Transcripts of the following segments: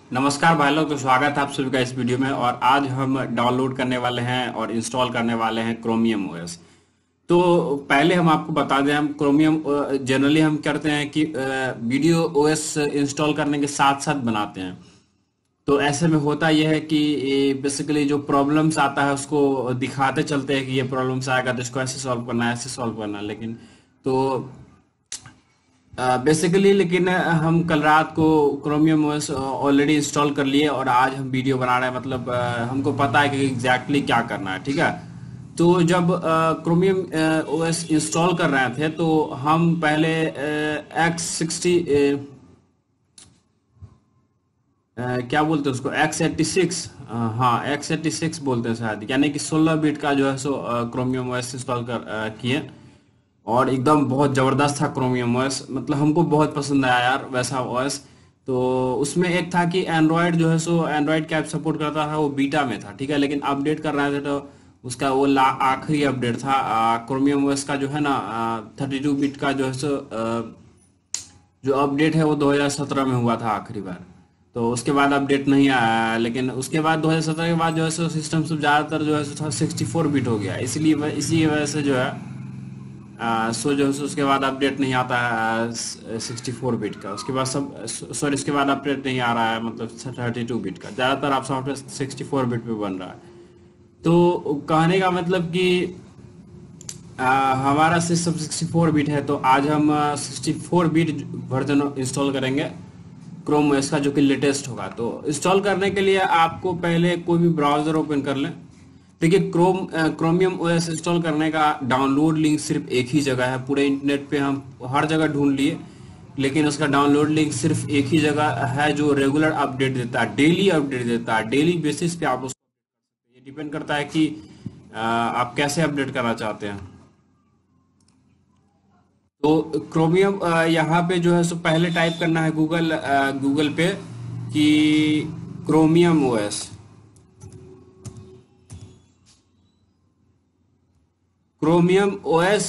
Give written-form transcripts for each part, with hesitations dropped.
नमस्कार भाई लोग, तो स्वागत है आप सभी का इस वीडियो में। और आज हम डाउनलोड करने वाले हैं और इंस्टॉल करने वाले हैं क्रोमियम ओएस। तो पहले हम आपको बता दें, हम क्रोमियम जनरली हम करते हैं कि वीडियो ओएस इंस्टॉल करने के साथ साथ बनाते हैं। तो ऐसे में होता यह है कि बेसिकली जो प्रॉब्लम्स आता है उसको दिखाते चलते हैं कि ये प्रॉब्लम्स आएगा तो इसको ऐसे सॉल्व करना है, ऐसे सॉल्व करना है। लेकिन तो बेसिकली लेकिन हम कल रात को क्रोमियम ओएस ऑलरेडी इंस्टॉल कर लिए और आज हम वीडियो बना रहे हैं। मतलब हमको पता है कि एग्जैक्टली क्या करना है, ठीक है। तो जब क्रोमियम ओएस इंस्टॉल कर रहे थे तो हम पहले X60 क्या बोलते हैं उसको, X86, हाँ X86 बोलते हैं शायद, यानी कि 16 बिट का जो है सो क्रोमियम ओएस इंस्टॉल कर किए। और एकदम बहुत जबरदस्त था क्रोमियम ओएस, मतलब हमको बहुत पसंद आया यार वैसा ओएस। तो उसमें एक था कि एंड्रॉयड जो है सो एंड्रॉयड क्या सपोर्ट करता था, वो बीटा में था, ठीक है। लेकिन अपडेट कर रहे थे तो उसका वो आखिरी अपडेट था क्रोमियम ओएस का जो है ना, 32 बिट का जो है सो जो अपडेट है वो 2017 में हुआ था आखिरी बार। तो उसके बाद अपडेट नहीं आया। लेकिन उसके बाद 2017 के बाद जो है सो सिस्टम सब ज़्यादातर जो है सो 64 बिट हो गया। इसलिए इसी वजह से जो है सो जो है उसके बाद अपडेट नहीं आता है 64 बिट का। उसके बाद सब सॉरी, उसके बाद अपडेट नहीं आ रहा है, मतलब 32 बिट का। ज़्यादातर आप सॉफ्टवेयर 64 बिट पे बन रहा है। तो कहने का मतलब कि हमारा सिस्टम 64 बिट है, तो आज हम 64 बिट वर्जन इंस्टॉल करेंगे क्रोम ओएस का, जो कि लेटेस्ट होगा। तो इंस्टॉल करने के लिए आपको पहले कोई भी ब्राउजर ओपन कर लें। देखिए, क्रोमियम ओएस इंस्टॉल करने का डाउनलोड लिंक सिर्फ एक ही जगह है। पूरे इंटरनेट पे हम हर जगह ढूंढ लिए, लेकिन उसका डाउनलोड लिंक सिर्फ एक ही जगह है जो रेगुलर अपडेट देता है, डेली अपडेट देता है। डेली बेसिस पे आप उसको, ये डिपेंड करता है कि आप कैसे अपडेट करना चाहते हैं। तो क्रोमियम यहाँ पे जो है सो पहले टाइप करना है गूगल पे कि Chromium OS, Chromium OS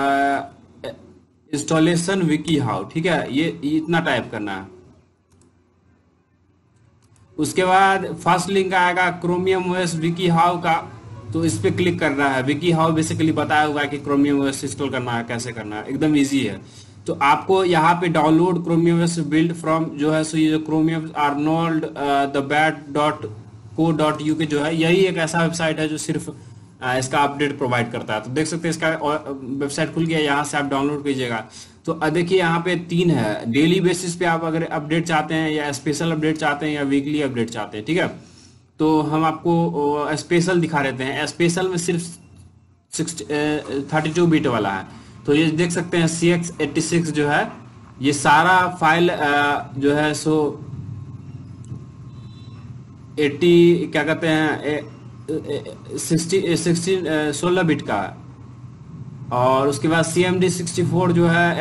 installation wikiHow, ठीक है। ये इतना टाइप करना है। उसके बाद फर्स्ट लिंक आएगा क्रोमियम ओएस विकी हाउ का, तो इस पे क्लिक करना है। विकी हाउ बेसिकली बताया हुआ है कि क्रोमियम ओएस इंस्टॉल करना है, कैसे करना है, एकदम इजी है। तो आपको यहाँ पे download Chromium OS build from जो है सो ये जो Chromium Arnold the bat dot co dot U K जो है, यही एक ऐसा वेबसाइट है जो सिर्फ इसका अपडेट प्रोवाइड करता है। तो देख सकते हैं इसका वेबसाइट खुल गया, यहाँ से आप डाउनलोड कीजिएगा। तो देखिए यहाँ पे 3 है। डेली बेसिस पे आप अगर अपडेट चाहते हैं, या स्पेशल अपडेट चाहते हैं, या वीकली अपडेट चाहते हैं, ठीक है। तो हम आपको स्पेशल दिखा देते हैं। स्पेशल में सिर्फ 32 बिट वाला है। तो ये देख सकते हैं CX86 जो है, ये सारा फाइल जो है सो 80 क्या कहते हैं 16 बिट का है। और उसके बाद CMD64 जो है,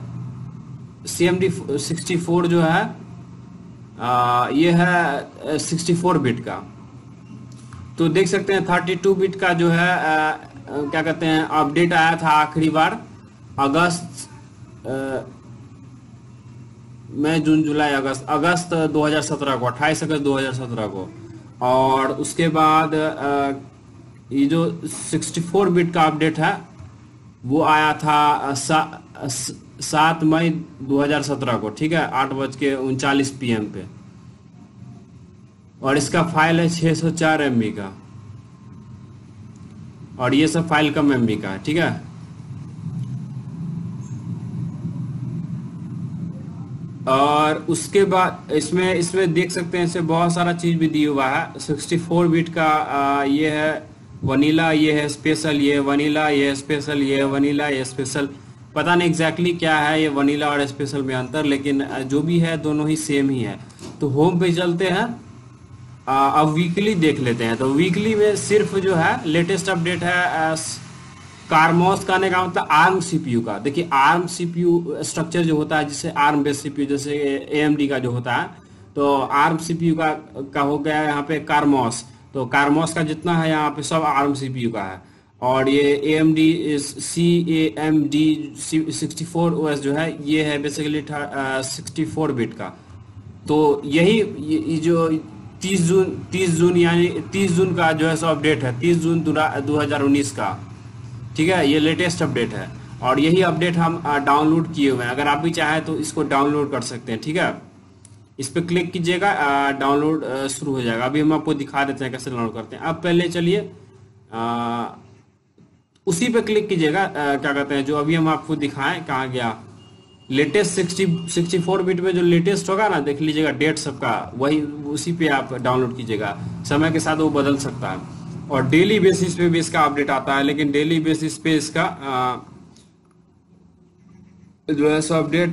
CMD64 जो है ये है 64 बिट का। तो देख सकते हैं 32 बिट का जो है क्या कहते हैं अपडेट आया था आखिरी बार अगस्त, मई जून जुलाई अगस्त 2017 को, 28 अगस्त 2017 को। और उसके बाद ये जो 64 बिट का अपडेट है वो आया था 7 मई 2017 को, ठीक है, 8:39 PM पे। और इसका फाइल है 604 MB का, और ये सब फाइल कम MB का है, ठीक है। और उसके बाद इसमें इसमें देख सकते हैं, इसमें बहुत सारा चीज भी दिया हुआ है। 64 बिट का ये है वनीला, ये है स्पेशल, ये वनीला, ये स्पेशल, ये वनीला, ये स्पेशल। पता नहीं एग्जैक्टली क्या है ये वनीला और स्पेशल में अंतर, लेकिन जो भी है दोनों ही सेम ही है। तो होम पे चलते हैं। अब वीकली देख लेते हैं। तो वीकली में सिर्फ जो है लेटेस्ट अपडेट है कारमोस का, आने का मतलब आर्म सीपीयू का। देखिए आर्म सीपीयू स्ट्रक्चर जो होता है, जिसे आर्म बेस्ड सीपीयू जैसे AMD का जो होता है, तो आर्म सीपीयू का हो गया यहाँ पे कारमोस। तो कारमोस का जितना है यहाँ पे सब आर्म सीपीयू का है। और ये AMD CAMD 64 OS जो है, ये है बेसिकली 64 बिट का। तो यही ये जो 30 जून यानी 30 जून का जो है सो अपडेट है, 30 जून 2019 का। ठीक है, ये लेटेस्ट अपडेट है और यही अपडेट हम डाउनलोड किए हुए हैं। अगर आप भी चाहें तो इसको डाउनलोड कर सकते हैं। ठीक है, इस पे क्लिक कीजिएगा, डाउनलोड शुरू हो जाएगा। अभी हम आपको दिखा देते हैं कैसे डाउनलोड करते हैं। अब पहले चलिए उसी पे क्लिक कीजिएगा, क्या कहते हैं, जो अभी हम आपको दिखाएं, कहाँ गया, लेटेस्ट 64 बिट में जो लेटेस्ट होगा ना, देख लीजिएगा डेट सबका, वही उसी पे आप डाउनलोड कीजिएगा। समय के साथ वो बदल सकता है और डेली बेसिस पे भी इसका अपडेट आता है, लेकिन डेली बेसिस पे इसका जो है सो अपडेट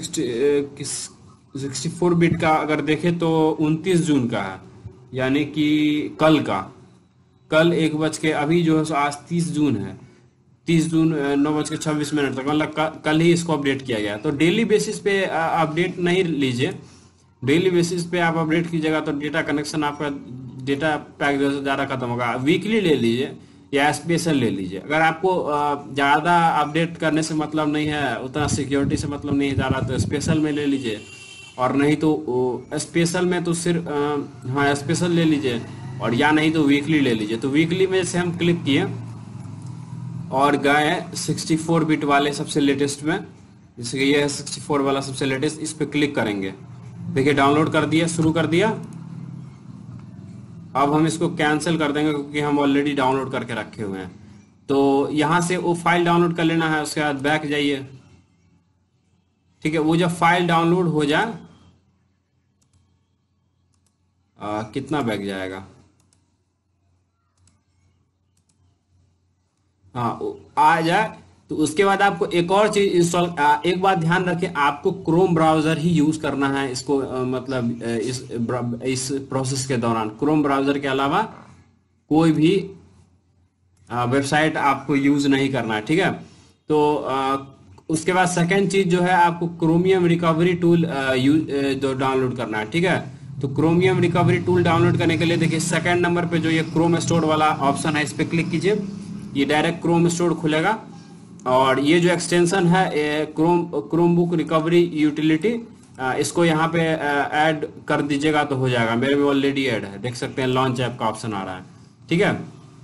64 बिट का अगर देखें तो 29 जून का है, यानी कि कल का। कल 1 बज के, अभी जो है सो आज 30 जून है, 30 जून 9:26 तक, मतलब कल ही इसको अपडेट किया गया। तो डेली बेसिस पे अपडेट नहीं लीजिए। डेली बेसिस पे आप अपडेट कीजिएगा तो डेटा कनेक्शन आपका, डेटा पैक जो है ज़्यादा खत्म होगा। वीकली ले लीजिए या स्पेशल ले लीजिए। अगर आपको ज़्यादा अपडेट करने से मतलब नहीं है, उतना सिक्योरिटी से मतलब नहीं है ज़्यादा, तो स्पेशल में ले लीजिए। और नहीं तो स्पेशल में तो सिर्फ हाँ स्पेशल ले लीजिए, और या नहीं तो वीकली ले लीजिए। तो वीकली में जैसे हम क्लिक किए और गए 64 बिट वाले सबसे लेटेस्ट में, जैसे कि ये है 64 वाला सबसे लेटेस्ट, इस पे क्लिक करेंगे। देखिए डाउनलोड कर दिया, शुरू कर दिया। अब हम इसको कैंसिल कर देंगे क्योंकि हम ऑलरेडी डाउनलोड करके रखे हुए हैं। तो यहां से वो फाइल डाउनलोड कर लेना है, उसके बाद बैक जाइए। ठीक है, वो जब फाइल डाउनलोड हो जाए, कितना बैक जाएगा, हाँ आ जाए, तो उसके बाद आपको एक और चीज इंस्टॉल, एक बात ध्यान रखें, आपको क्रोम ब्राउजर ही यूज करना है इसको, मतलब इस प्रोसेस के दौरान क्रोम ब्राउजर के अलावा कोई भी वेबसाइट आपको यूज नहीं करना है। ठीक है, तो उसके बाद सेकंड चीज जो है, आपको क्रोमियम रिकवरी टूल जो डाउनलोड करना है। ठीक है, तो क्रोमियम रिकवरी टूल डाउनलोड करने के लिए देखिए सेकंड नंबर पे जो ये क्रोम स्टोर वाला ऑप्शन है, इस पे क्लिक कीजिए। ये डायरेक्ट क्रोम स्टोर खुलेगा और ये जो एक्सटेंशन है क्रोम बुक रिकवरी यूटिलिटी, इसको यहाँ पे ऐड कर दीजिएगा तो हो जाएगा। मेरे में ऑलरेडी ऐड है, देख सकते हैं लॉन्च ऐप का ऑप्शन आ रहा है। ठीक है,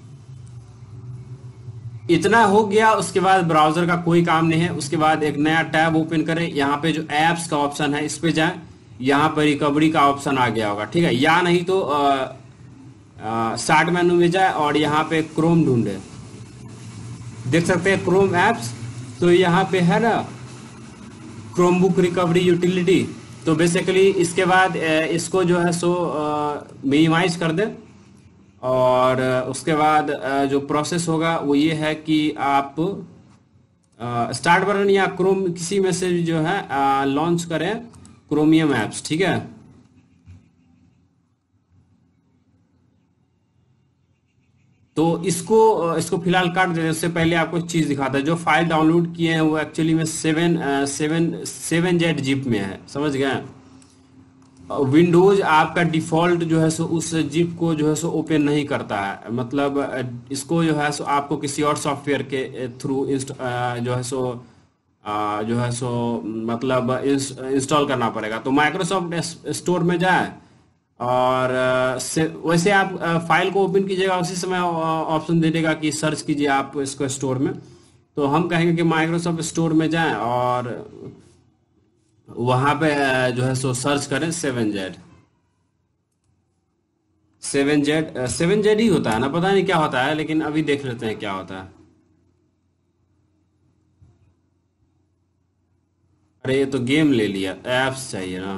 इतना हो गया। उसके बाद ब्राउजर का कोई काम नहीं है। उसके बाद एक नया टैब ओपन करें, यहाँ पे जो एप्स का ऑप्शन है इस पे जाएं, यहाँ पर रिकवरी का ऑप्शन आ गया होगा। ठीक है, या नहीं तो स्टार्ट मेनू में जाए और यहाँ पे क्रोम ढूंढे, देख सकते हैं क्रोम एप्स, तो यहाँ पे है ना क्रोम बुक रिकवरी यूटिलिटी। तो बेसिकली इसके बाद इसको जो है सो मिनिमाइज कर दें और उसके बाद जो प्रोसेस होगा वो ये है कि आप स्टार्ट बटन या क्रोम किसी में से जो है लॉन्च करें क्रोमियम एप्स। ठीक है, तो इसको फिलहाल काट देते हैं। उससे पहले आपको एक चीज दिखाता है, जो फाइल डाउनलोड किए हैं वो एक्चुअली में 7 जेड जिप में है, समझ गए। विंडोज आपका डिफॉल्ट जो है सो उस जिप को जो है सो ओपन नहीं करता है, मतलब इसको जो है सो आपको किसी और सॉफ्टवेयर के थ्रू जो है सो मतलब इंस्टॉल करना पड़ेगा। तो माइक्रोसॉफ्ट स्टोर में जाए और वैसे आप फाइल को ओपन कीजिएगा, उसी समय ऑप्शन दे देगा कि सर्च कीजिए आप इसको स्टोर में। तो हम कहेंगे कि माइक्रोसॉफ्ट स्टोर में जाएं और वहां पे जो है सो सर्च करें 7 जेड। 7 जेड ही होता है ना, पता नहीं क्या होता है, लेकिन अभी देख लेते हैं क्या होता है। अरे ये तो गेम ले लिया, एप्स चाहिए ना।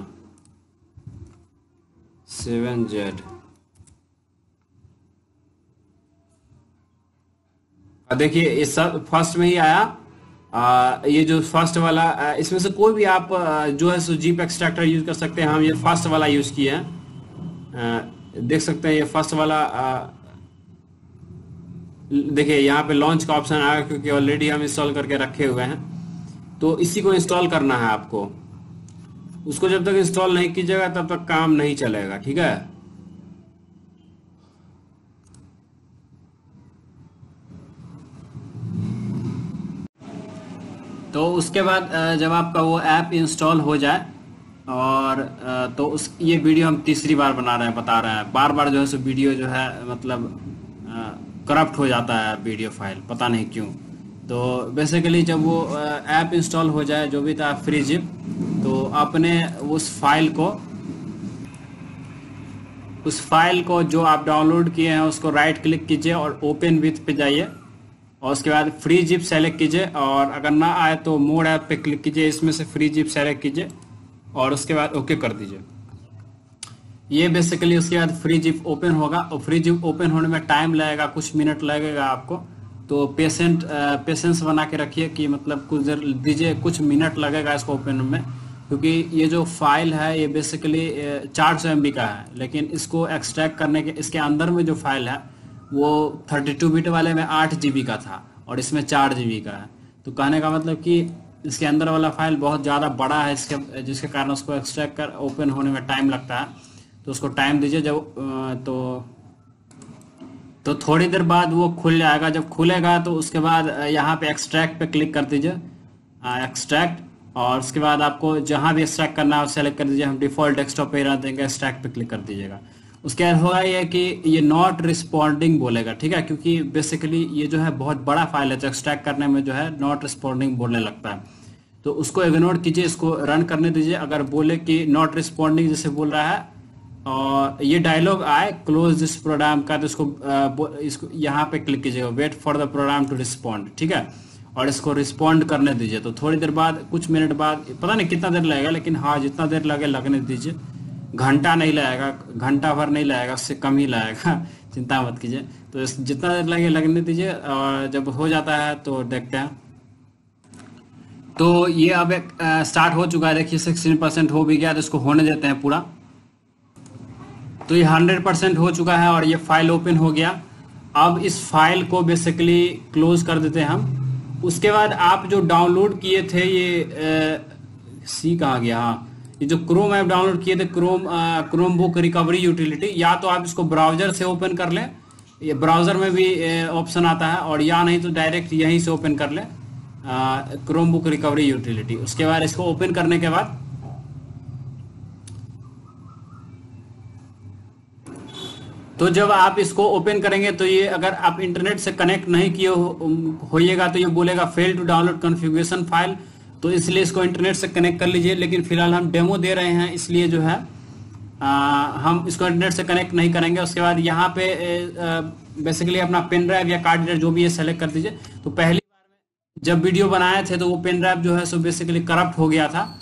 7 जेड, देखिए ये सब फर्स्ट में ही आया। ये जो फर्स्ट वाला इसमें से कोई भी आप जो है सो जीप एक्सट्रैक्टर यूज कर सकते हैं। हम ये फर्स्ट वाला यूज किए हैं, देख सकते हैं ये फर्स्ट वाला। देखिए यहाँ पे लॉन्च का ऑप्शन आएगा क्योंकि ऑलरेडी हम इंस्टॉल करके रखे हुए हैं। तो इसी को इंस्टॉल करना है आपको। उसको जब तक इंस्टॉल नहीं कीजिएगा तब तक काम नहीं चलेगा। ठीक है, तो उसके बाद जब आपका वो ऐप इंस्टॉल हो जाए और तो उस ये वीडियो हम तीसरी बार बना रहे हैं, बता रहे हैं। बार बार जो है सो वीडियो जो है मतलब करप्ट हो जाता है वीडियो फाइल, पता नहीं क्यों। तो बेसिकली जब वो ऐप इंस्टॉल हो जाए, जो भी था फ्री जिप, तो आपने उस फाइल को जो आप डाउनलोड किए हैं उसको राइट क्लिक कीजिए और ओपन विथ पे जाइए, और उसके बाद फ्री जिप सेलेक्ट कीजिए, और अगर ना आए तो मोड ऐप पे क्लिक कीजिए, इसमें से फ्री जिप सेलेक्ट कीजिए और उसके बाद ओके कर दीजिए। ये बेसिकली उसके बाद फ्री जिप ओपन होगा, और फ्री जिप ओपन होने में टाइम लगेगा, कुछ मिनट लगेगा आपको। तो पेशेंस बना के रखिए कि मतलब कुछ देर दीजिए, कुछ मिनट लगेगा इसको ओपन में, क्योंकि ये जो फाइल है ये बेसिकली 400 MB का है, लेकिन इसको एक्सट्रैक्ट करने के इसके अंदर में जो फाइल है वो 32 बिट वाले में 8 GB का था और इसमें 4 GB का है। तो कहने का मतलब कि इसके अंदर वाला फाइल बहुत ज़्यादा बड़ा है, जिसके कारण उसको एक्सट्रैक्ट कर ओपन होने में टाइम लगता है। तो उसको टाइम दीजिए। जब तो थोड़ी देर बाद वो खुल जाएगा। जब खुलेगा तो उसके बाद यहाँ पे एक्सट्रैक्ट पे क्लिक कर दीजिए, एक्सट्रैक्ट, और उसके बाद आपको जहाँ भी एक्सट्रैक्ट करना है सेलेक्ट कर दीजिए। हम डिफॉल्ट डेस्कटॉप पे रह देंगे, एक्सट्रैक्ट पे क्लिक कर दीजिएगा। उसके बाद होगा ये कि ये नॉट रिस्पॉन्डिंग बोलेगा, ठीक है, क्योंकि बेसिकली ये जो है बहुत बड़ा फाइल है, तो एक्सट्रैक्ट करने में जो है नॉट रिस्पॉन्डिंग बोलने लगता है। तो उसको इग्नोर कीजिए, इसको रन करने दीजिए। अगर बोले कि नॉट रिस्पॉन्डिंग जैसे बोल रहा है और ये डायलॉग आए क्लोज दिस प्रोग्राम का, तो इसको यहाँ पे क्लिक कीजिएगा, wait for the program to respond, ठीक है, और इसको रिस्पॉन्ड करने दीजिए। तो थोड़ी देर बाद, कुछ मिनट बाद, पता नहीं कितना देर लगेगा, लेकिन हाँ जितना देर लगे लगने दीजिए। घंटा नहीं लगेगा, घंटा भर नहीं लगेगा, उससे कम ही लगेगा चिंता मत कीजिए। तो जितना देर लगे लगने दीजिए, और जब हो जाता है तो देखते हैं। तो ये अब एक स्टार्ट हो चुका है, देखिए 16% हो भी गया, तो इसको होने देते हैं पूरा। तो ये 100% हो चुका है और ये फाइल ओपन हो गया। अब इस फाइल को बेसिकली क्लोज कर देते हैं हम। उसके बाद आप जो डाउनलोड किए थे ये सी कहाँ गया, हाँ, ये जो क्रोम ऐप डाउनलोड किए थे, क्रोम बुक रिकवरी यूटिलिटी, या तो आप इसको ब्राउजर से ओपन कर लें, ये ब्राउजर में भी ऑप्शन आता है, और या नहीं तो डायरेक्ट यहीं से ओपन कर लें क्रोम बुक रिकवरी यूटिलिटी। उसके बाद इसको ओपन करने के बाद तो जब आप इसको ओपन करेंगे तो ये, अगर आप इंटरनेट से कनेक्ट नहीं किए होइएगा तो ये बोलेगा fail to download configuration file. तो इसलिए इसको इंटरनेट से कनेक्ट कर लीजिए। लेकिन फिलहाल हम डेमो दे रहे हैं, इसलिए जो है हम इसको इंटरनेट से कनेक्ट नहीं करेंगे। उसके बाद यहाँ पे बेसिकली अपना पेन ड्राइव या कार्ड रीडर जो भी है सेलेक्ट कर दीजिए। तो पहली बार में जब वीडियो बनाए थे तो वो पेन ड्राइव जो है सो बेसिकली करप्ट हो गया था,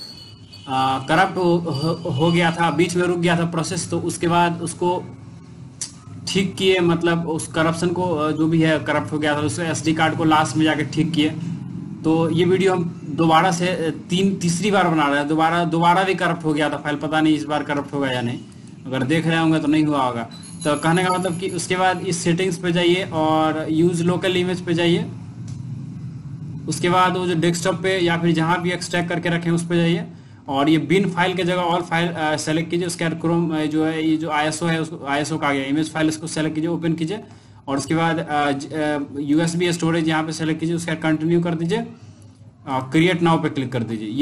हो गया था, बीच में रुक गया था प्रोसेस। तो उसके बाद उसको ठीक किए, मतलब उस करप्शन को, जो भी है करप्ट हो गया था, उस SD कार्ड को लास्ट में जाके ठीक किए। तो ये वीडियो हम दोबारा से तीसरी बार बना रहे हैं। दोबारा भी करप्ट हो गया था फाइल, पता नहीं इस बार करप्ट होगा या नहीं, अगर देख रहे होंगे तो नहीं हुआ होगा। तो कहने का मतलब कि उसके बाद इस सेटिंग्स पे जाइए और यूज लोकल इमेज पे जाइए। उसके बाद वो जो डेस्कटॉप पे या फिर जहाँ भी एक्सट्रैक्ट करके रखें उस पे जाइए, और ये बिन फाइल के जगह ऑल फाइल सेलेक्ट कीजिए। उसके बाद क्रोम जो है, ये जो ISO है, उसको ISO का आ गया, इमेज फाइल, इसको सेलेक्ट कीजिए, ओपन कीजिए, और उसके बाद USB स्टोरेज यहाँ पे सेलेक्ट कीजिए। उसके बाद कंटिन्यू कर दीजिए, क्रिएट नाउ पे क्लिक कर दीजिए।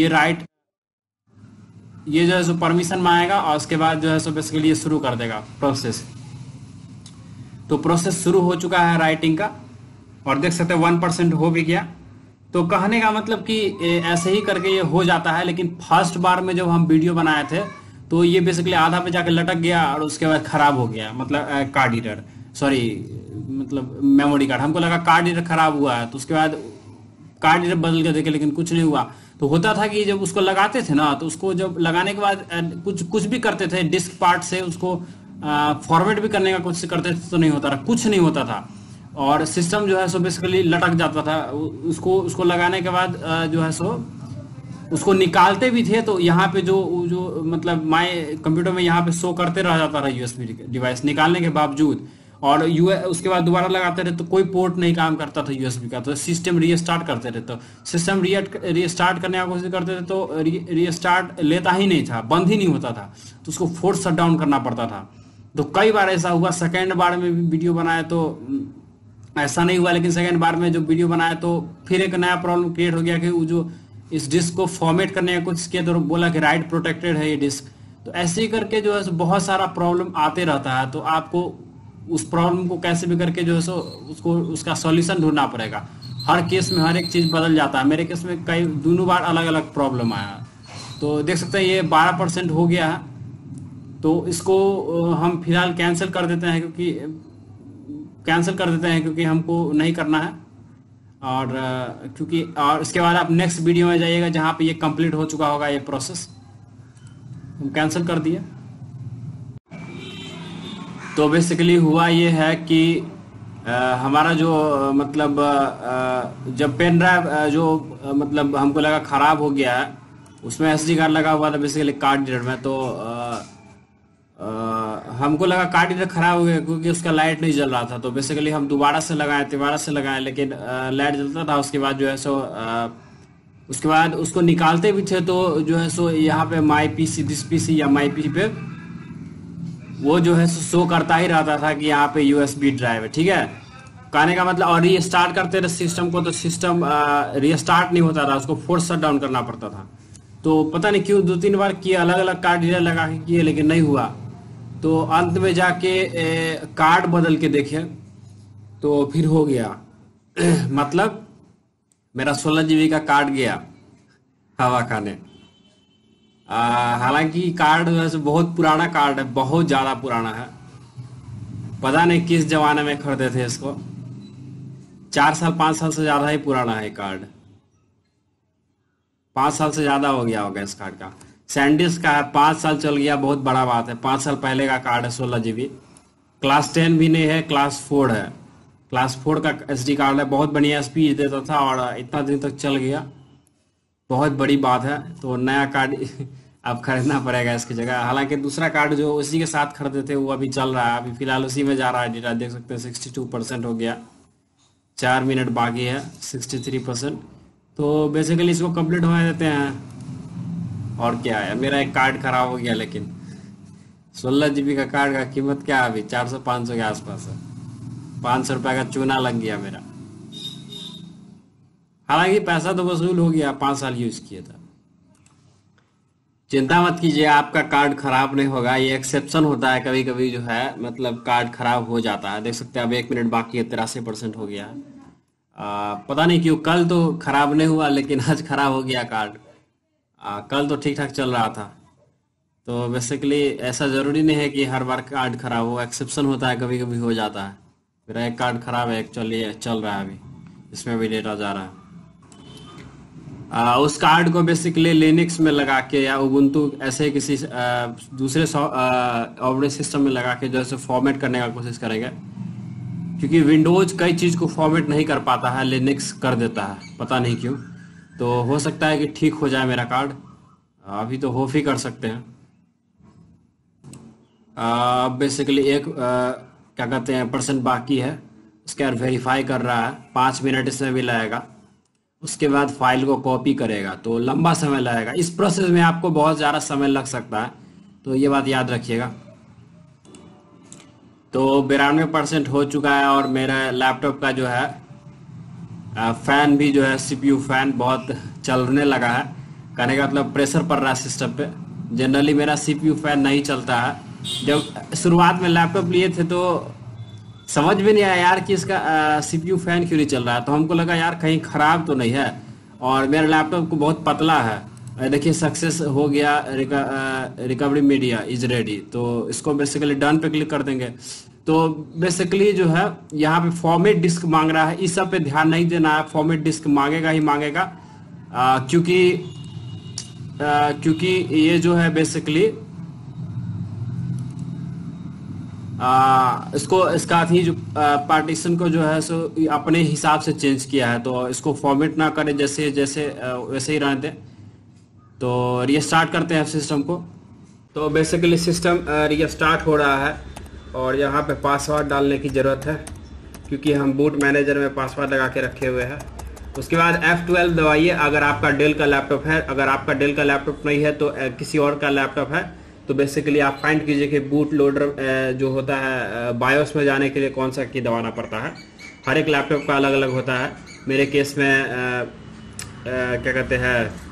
ये जो है सो परमिशन मांगेगा, और उसके बाद जो है सो बेसिकली ये शुरू कर देगा प्रोसेस। तो प्रोसेस शुरू हो चुका है राइटिंग का, और देख सकते हैं 1% हो भी गया। तो कहने का मतलब कि ऐसे ही करके ये हो जाता है। लेकिन फर्स्ट बार में जब हम वीडियो बनाए थे तो ये बेसिकली आधा पे जाके लटक गया और उसके बाद खराब हो गया, मतलब कार्ड रीडर, सॉरी, मतलब मेमोरी कार्ड। हमको लगा कार्ड रीडर खराब हुआ है, तो उसके बाद कार्ड रीडर बदल के देखे, लेकिन कुछ नहीं हुआ। तो होता था कि जब उसको लगाते थे ना, तो उसको जब लगाने के बाद कुछ भी करते थे, डिस्क पार्ट से उसको फॉर्मेट भी करने का कोशिश करते थे, तो नहीं होता था, कुछ नहीं होता था, और सिस्टम जो है सो बेसिकली लटक जाता था। उसको लगाने के बाद जो है सो उसको निकालते भी थे, तो यहाँ पे जो मतलब माय कंप्यूटर में यहाँ पे शो करते रह जाता था USB डिवाइस निकालने के बावजूद। और उसके बाद दोबारा लगाते रहे तो कोई पोर्ट नहीं काम करता था USB का, तो सिस्टम रीस्टार्ट करते थे। तो सिस्टम रीस्टार्ट करने की कोशिश करते थे तो रीस्टार्ट लेता ही नहीं था, बंद ही नहीं होता था, तो उसको फोर्स शट डाउन करना पड़ता था। तो कई बार ऐसा हुआ। सेकेंड बार में भी वीडियो बनाया तो ऐसा नहीं हुआ, लेकिन सेकेंड बार में जो वीडियो बनाया तो फिर एक नया प्रॉब्लम क्रिएट हो गया कि वो जो इस डिस्क को फॉर्मेट करने की कोशिश किया तो बोला कि राइट प्रोटेक्टेड है ये डिस्क। तो ऐसे ही करके जो है सो बहुत सारा प्रॉब्लम आते रहता है, तो आपको उस प्रॉब्लम को कैसे भी करके जो है सो उसको उसका सॉल्यूशन ढूंढना पड़ेगा। हर केस में हर एक चीज बदल जाता है। मेरे केस में कई दोनों बार अलग अलग प्रॉब्लम आया। तो देख सकते हैं ये 12% हो गया है। तो इसको हम फिलहाल कैंसिल कर देते हैं, क्योंकि हमको नहीं करना है। और क्योंकि और इसके बाद आप नेक्स्ट वीडियो में जाइएगा जहाँ पे ये कंप्लीट हो चुका होगा ये प्रोसेस। हम कैंसिल कर दिए। तो बेसिकली हुआ ये है कि हमारा जो मतलब जब पेन ड्राइव मतलब हमको लगा खराब हो गया है, उसमें एसडी कार्ड लगा हुआ था बेसिकली कार्ड रीडर में। तो हमको लगा कार्ड रीडर खराब हो गया क्योंकि उसका लाइट नहीं जल रहा था। तो बेसिकली हम दोबारा से लगाए, लेकिन लाइट जलता था। उसके बाद जो है सो उसके बाद उसको निकालते भी थे तो जो है सो यहाँ पे माई पीसी दिस पीसी या माई पीसी पे वो जो है शो करता ही रहता था कि यहाँ पे यूएसबी ड्राइव है। ठीक है, कहने का मतलब। और रीस्टार्ट करते थे सिस्टम को तो सिस्टम रीस्टार्ट नहीं होता था, उसको फोर्स शट डाउन करना पड़ता था। तो पता नहीं क्यों 2-3 बार किए, अलग अलग कार्ड रीडर लगा के किए, लेकिन नहीं हुआ। तो अंत में जाके कार्ड बदल के देखे तो फिर हो गया। मतलब मेरा 16 GB का कार्ड गया हवा खाने। हालांकि कार्ड वैसे बहुत पुराना कार्ड है, बहुत ज्यादा पुराना है। पता नहीं किस जमाने में खरीदे थे इसको। 4 साल 5 साल से ज्यादा ही पुराना है कार्ड। 5 साल से ज्यादा हो गया होगा इस कार्ड का। सैंडिस्क का है, 5 साल चल गया, बहुत बड़ा बात है। 5 साल पहले का कार्ड है 16 GB। क्लास 10 भी नहीं है, क्लास 4 है। क्लास 4 का एसडी कार्ड है, बहुत बढ़िया स्पीड देता था और इतना दिन तक चल गया, बहुत बड़ी बात है। तो नया कार्ड अब खरीदना पड़ेगा इसकी जगह। हालांकि दूसरा कार्ड जो उसी के साथ खरीदे थे वो अभी चल रहा है, अभी फिलहाल उसी में जा रहा है डेटा। देख सकते हैं 62% हो गया, 4 मिनट बाकी है, 63%। तो बेसिकली इसको कंप्लीट होने देते हैं। और क्या है, मेरा एक कार्ड खराब हो गया, लेकिन 16 GB का कार्ड का कीमत क्या है अभी 400-500 के आसपास है। 500 रुपये का चूना लग गया मेरा। हालांकि पैसा तो वसूल हो गया, 5 साल यूज किया था। चिंता मत कीजिए, आपका कार्ड खराब नहीं होगा। ये एक्सेप्शन होता है कभी कभी जो है, मतलब कार्ड खराब हो जाता है। देख सकते हैं अब 1 मिनट बाकी है, 83% हो गया है। पता नहीं क्यों कल तो खराब नहीं हुआ, लेकिन आज खराब हो गया कार्ड। कल तो ठीक ठाक चल रहा था। तो बेसिकली ऐसा जरूरी नहीं है कि हर बार कार्ड खराब हो, एक्सेप्शन होता है, कभी कभी हो जाता है। मेरा एक कार्ड खराब है एक्चुअली, चल रहा है अभी, इसमें भी डेटा जा रहा है। उस कार्ड को बेसिकली लिनक्स में लगा के या उबुंटू ऐसे किसी दूसरे ऑपरेटिंग सिस्टम में लगा के जो है फॉर्मेट करने का कोशिश करेंगे, क्योंकि विंडोज कई चीज को फॉर्मेट नहीं कर पाता है, लिनक्स कर देता है, पता नहीं क्यों। तो हो सकता है कि ठीक हो जाए मेरा कार्ड, अभी तो होप ही कर सकते हैं। बेसिकली एक क्या कहते हैं % बाकी है, उसके बाद वेरीफाई कर रहा है, 5 मिनट इसमें भी लगेगा। उसके बाद फाइल को कॉपी करेगा, तो लंबा समय लगेगा। इस प्रोसेस में आपको बहुत ज़्यादा समय लग सकता है, तो ये बात याद रखिएगा। तो 92% हो चुका है और मेरा लैपटॉप का जो है फैन भी जो है CPU फैन बहुत चलने लगा है। कहने का मतलब प्रेशर पड़ रहा है सिस्टम पे। जनरली मेरा CPU फैन नहीं चलता है। जब शुरुआत में लैपटॉप लिए थे तो समझ में नहीं आया यार कि इसका CPU फैन क्यों नहीं चल रहा है। तो हमको लगा यार कहीं खराब तो नहीं है, और मेरा लैपटॉप को बहुत पतला है। देखिए सक्सेस हो गया, रिकवरी मीडिया इज रेडी। तो इसको बेसिकली डन पे क्लिक कर देंगे। तो बेसिकली जो है यहाँ पे फॉर्मेट डिस्क मांग रहा है, इस सब पे ध्यान नहीं देना है। फॉर्मेट डिस्क मांगेगा ही मांगेगा, क्योंकि ये जो है बेसिकली इसका थी जो पार्टीशन को जो है सो अपने हिसाब से चेंज किया है। तो इसको फॉर्मेट ना करें, जैसे जैसे वैसे ही रहने दें। तो रीस्टार्ट करते हैं सिस्टम को। तो बेसिकली सिस्टम रीस्टार्ट हो रहा है और यहाँ पे पासवर्ड डालने की ज़रूरत है, क्योंकि हम बूट मैनेजर में पासवर्ड लगा के रखे हुए हैं। उसके बाद F12 दबाइए अगर आपका डेल का लैपटॉप है। अगर आपका डेल का लैपटॉप नहीं है तो किसी और का लैपटॉप है तो बेसिकली आप फाइंड कीजिए कि बूट लोडर जो होता है बायोस में जाने के लिए कौन सा की दबाना पड़ता है। हर एक लैपटॉप का अलग अलग होता है। मेरे केस में क्या कहते हैं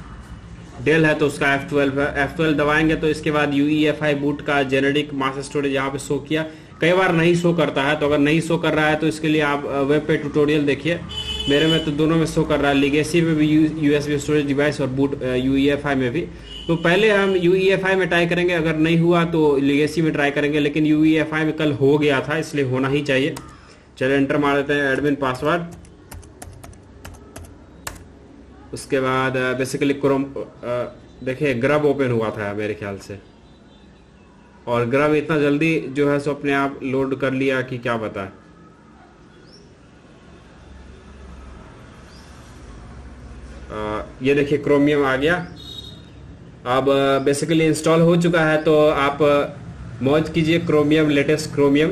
डेल है तो उसका F12 है, F12 दबाएंगे तो इसके बाद UEFI बूट का जेनेरिक मास स्टोरेज यहाँ पे शो किया। कई बार नहीं शो करता है, तो अगर नहीं शो कर रहा है तो इसके लिए आप वेब पे ट्यूटोरियल देखिए। मेरे में तो दोनों में शो कर रहा है, लिगेसी में भी USB स्टोरेज डिवाइस और बूट UEFI में भी। तो पहले हम UEFI में ट्राई करेंगे, अगर नहीं हुआ तो लिगेसी में ट्राई करेंगे, लेकिन UEFI में कल हो गया था इसलिए होना ही चाहिए। चलिए एंटर मार देते हैं एडमिन पासवर्ड। उसके बाद बेसिकली क्रोम देखिए ग्रब ओपन हुआ था मेरे ख्याल से, और ग्रब इतना जल्दी जो है सो अपने आप लोड कर लिया कि क्या बता। ये देखिए क्रोमियम आ गया। अब बेसिकली इंस्टॉल हो चुका है, तो आप मौज कीजिए Chromium, latest Chromium.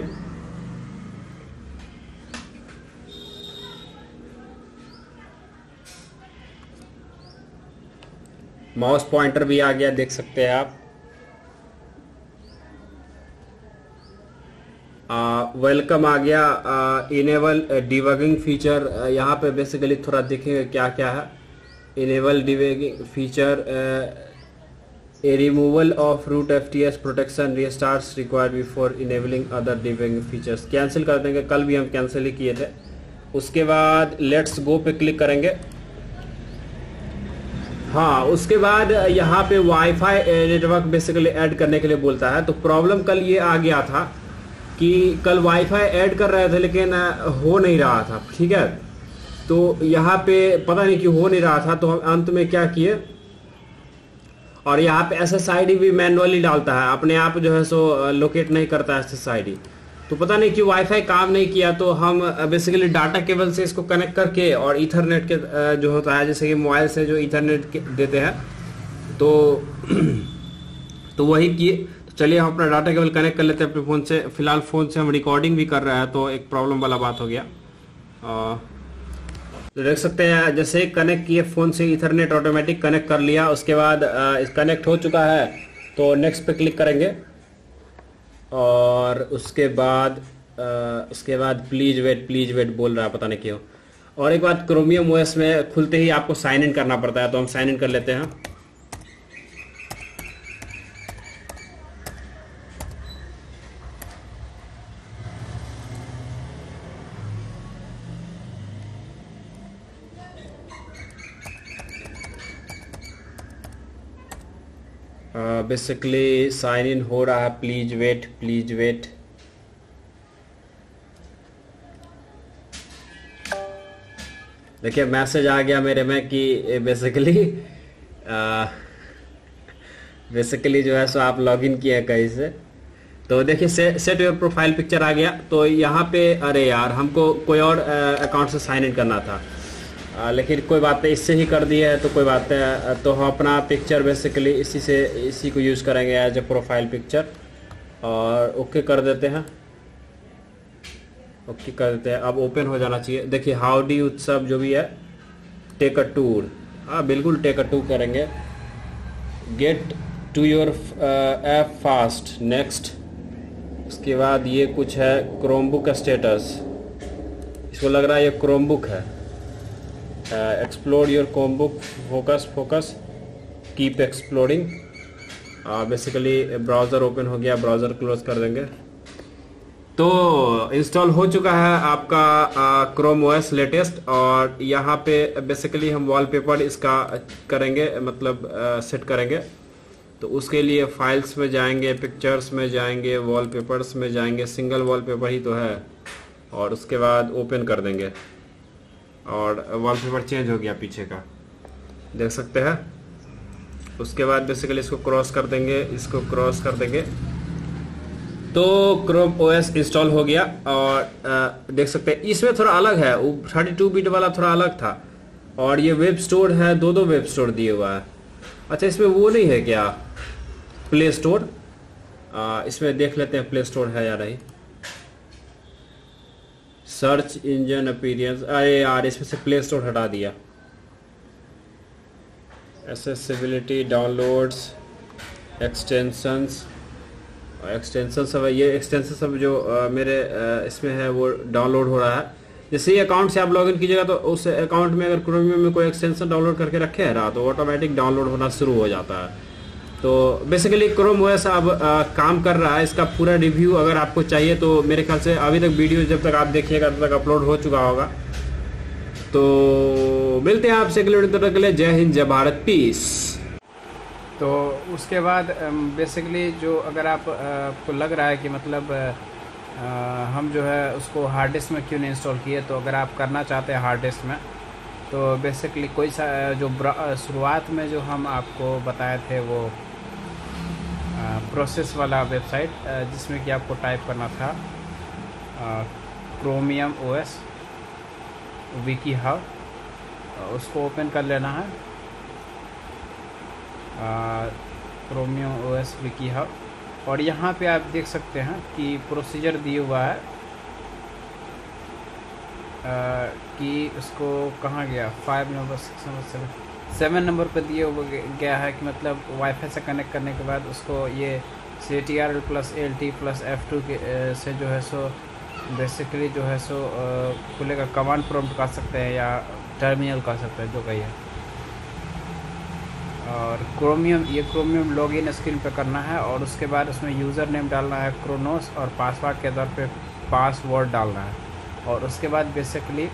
Mouse pointer भी आ गया, देख सकते हैं आप। वेलकम आ गया। इनेबल डिबगिंग फीचर, यहाँ पे बेसिकली थोड़ा देखेंगे क्या क्या है। Enable debugging feature, a removal of root FTS protection restarts required before enabling other debugging features. Cancel कर देंगे, कल भी हम कैंसिल ही किए थे। उसके बाद लेट्स गो पे क्लिक करेंगे। हाँ, उसके बाद यहाँ पे वाईफाई नेटवर्क बेसिकली ऐड करने के लिए बोलता है। तो प्रॉब्लम कल ये आ गया था कि कल वाईफाई ऐड कर रहे थे लेकिन हो नहीं रहा था, ठीक है। तो यहाँ पे पता नहीं क्यों हो नहीं रहा था, तो हम अंत में क्या किए, और यहाँ पे SSID भी मैनुअली डालता है, अपने आप जो है सो लोकेट नहीं करता है SSID। तो पता नहीं क्यों वाईफाई काम नहीं किया, तो हम बेसिकली डाटा केबल से इसको कनेक्ट करके और ईथरनेट के जो होता है, जैसे कि मोबाइल से जो ईथरनेट देते हैं, तो वही किए। तो चलिए हम अपना डाटा केबल कनेक्ट कर लेते हैं अपने फ़ोन से। फिलहाल फ़ोन से हम रिकॉर्डिंग भी कर रहे हैं, तो एक प्रॉब्लम वाला बात हो गया। तो देख सकते हैं जैसे कनेक्ट किए फ़ोन से, ईथरनेट ऑटोमेटिक कनेक्ट कर लिया। उसके बाद कनेक्ट हो चुका है, तो नेक्स्ट पे क्लिक करेंगे। और उसके बाद प्लीज वेट बोल रहा है, पता नहीं क्यों। और एक बात, क्रोमियम OS में खुलते ही आपको साइन इन करना पड़ता है, तो हम साइन इन कर लेते हैं। बेसिकली साइन इन हो रहा है, प्लीज वेट। देखिए मैसेज आ गया मेरे में कि बेसिकली जो है सो आप लॉगिन किए कहीं से। तो देखिए सेट योर प्रोफाइल पिक्चर आ गया। तो यहाँ पे अरे यार, हमको कोई और अकाउंट से साइन इन करना था, लेकिन कोई बात नहीं, इससे ही कर दिया है तो कोई बात नहीं। तो हम अपना पिक्चर बेसिकली इसी को यूज़ करेंगे एज ए प्रोफाइल पिक्चर, और ओके कर देते हैं। ओके कर देते हैं, अब ओपन हो जाना चाहिए। देखिए हाउडी उत्सव जो भी है, टेक अ टूर, हाँ बिल्कुल टेक अ टूर करेंगे। Get to your app fast, next. उसके बाद ये कुछ है क्रोमबुक स्टेटस, इसको लग रहा है ये क्रोमबुक है। Explore your Chromebook, focus keep exploring. Basically browser open हो गया, ब्राउज़र क्लोज कर देंगे। तो इंस्टॉल हो चुका है आपका क्रोम OS लेटेस्ट, और यहाँ पे बेसिकली हम वॉलपेपर इसका करेंगे, मतलब सेट करेंगे। तो उसके लिए फाइल्स में जाएंगे, पिक्चर्स में जाएंगे, वॉलपेपर्स में जाएंगे, सिंगल वॉलपेपर ही तो है, और उसके बाद ओपन कर देंगे, और वॉलपेपर चेंज हो गया पीछे का, देख सकते हैं। उसके बाद बेसिकली इसको क्रॉस कर देंगे, तो क्रोम OS इंस्टॉल हो गया। और देख सकते हैं इसमें थोड़ा अलग है, 32 बिट वाला थोड़ा अलग था, और ये वेब स्टोर है, दो वेब स्टोर दिए हुआ है। अच्छा, इसमें वो नहीं है क्या प्ले स्टोर? इसमें देख लेते हैं प्ले स्टोर है या नहीं। सर्च इंजन अपीयरेंस, अरे यार इसमें से प्ले स्टोर हटा दिया। एक्सेसिबिलिटी, डाउनलोड्स, एक्सटेंशंस सब, ये एक्सटेंशन सब जो मेरे इसमें है वो डाउनलोड हो रहा है। जैसे ही अकाउंट से आप लॉगिन कीजिएगा तो उस अकाउंट में अगर क्रोमियम में कोई एक्सटेंशन डाउनलोड करके रखे है रहा तो ऑटोमेटिक डाउनलोड होना शुरू हो जाता है। तो बेसिकली क्रोम ओएस अब काम कर रहा है। इसका पूरा रिव्यू अगर आपको चाहिए तो मेरे ख्याल से अभी तक वीडियो जब तक आप देखिएगा तब तक अपलोड हो चुका होगा। तो मिलते हैं आपसे अगले वीडियो तक के लिए। जय हिंद, जय भारत, पीस। तो उसके बाद बेसिकली जो अगर आपको लग रहा है कि मतलब हम जो है उसको हार्ड डिस्क में क्यों नहीं इंस्टॉल किए, तो अगर आप करना चाहते हैं हार्ड डिस्क में तो बेसिकली कोई सा जो शुरुआत में जो हम आपको बताए थे वो प्रोसेस वाला वेबसाइट जिसमें कि आपको टाइप करना था क्रोमियम ओएस विकी हब, उसको ओपन कर लेना है। क्रोमियम ओएस विकी हब, और यहाँ पे आप देख सकते हैं कि प्रोसीजर दिया हुआ है कि उसको कहाँ गया 5 नंबर 6 नंबर 7 नंबर पर दिए हुआ गया है कि मतलब वाईफाई से कनेक्ट करने के बाद उसको ये CTRL plus LT plus F2 के से जो है सो बेसिकली जो है सो खुलेगा। कमांड प्रॉम्प्ट कर सकते हैं या टर्मिनल कर सकते हैं, जो कही है। और क्रोमियम लॉगिन स्क्रीन पे करना है और उसके बाद उसमें यूज़र नेम डालना है क्रोनोस और पासवर्ड के तौर पे पासवर्ड डालना है। और उसके बाद बेसिकली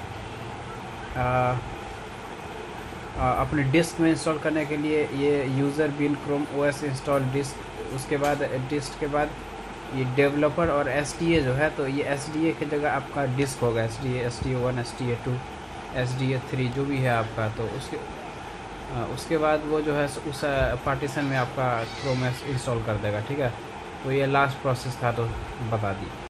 अपने डिस्क में इंस्टॉल करने के लिए ये user bin Chrome OS install disk, उसके बाद डिस्क के बाद ये डेवलपर और SDA जो है, तो ये SDA की जगह आपका डिस्क होगा। SDA, SDA1, SDA2, SDA3 जो भी है आपका। तो उसके बाद वो जो है उस पार्टीशन में आपका क्रोम इंस्टॉल कर देगा। ठीक है, तो ये लास्ट प्रोसेस था, तो बता दी।